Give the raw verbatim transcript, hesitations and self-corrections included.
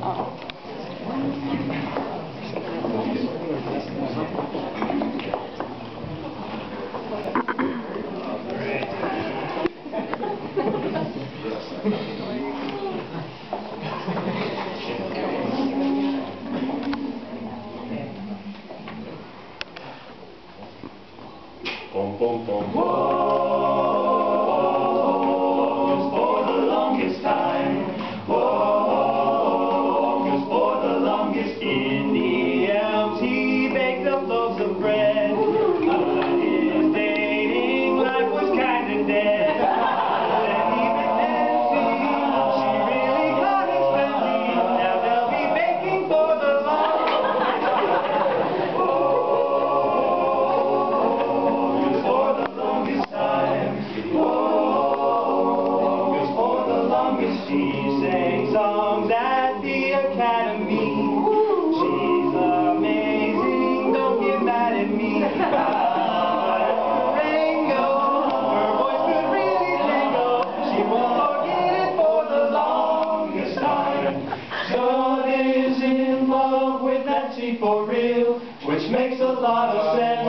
Pom pom pom whoa, for the longest time. Whoa, cause for the longest in the empty baked up loaves of bread. But his dating life was kinda dead. And even Nancy, she really got expensive. Now they'll be baking for the long. She sang songs at the academy. She's amazing, don't get mad at me. Rango, her voice could really tango. She won't forget it for the longest time. John is in love with Nancy for real, which makes a lot of sense.